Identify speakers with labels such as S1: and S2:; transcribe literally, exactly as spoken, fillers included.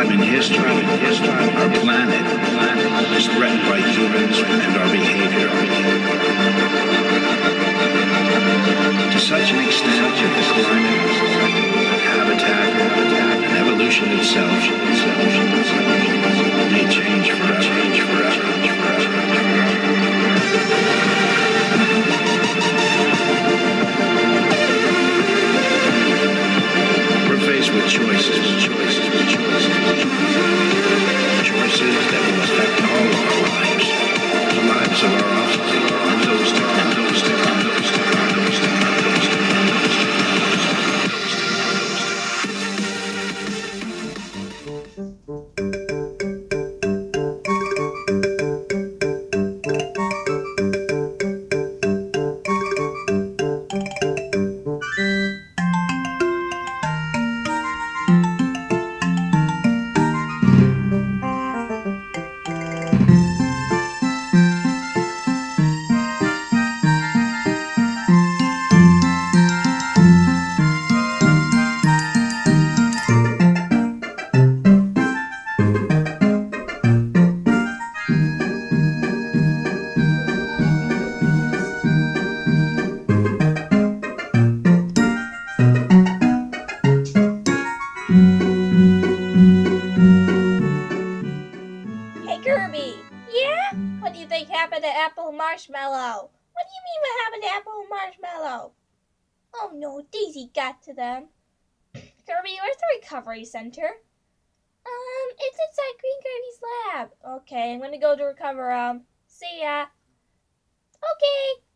S1: time in history, our planet is threatened by humans and our behavior. To such an extent that the climate, habitat, and evolution itself may change forever. Change forever. We're faced with choices, choices, choices, choices that will affect all of our lives, the lives of our offspring, and those to come, those to come, those to come, those to come, those to come, those to come, those to
S2: Marshmallow. What do you mean what happened to Apple and Marshmallow? Oh no, Daisy got to them. Kirby, where's the recovery center? Um, it's inside Green Kirby's lab. Okay, I'm gonna go to recover um. See ya. Okay.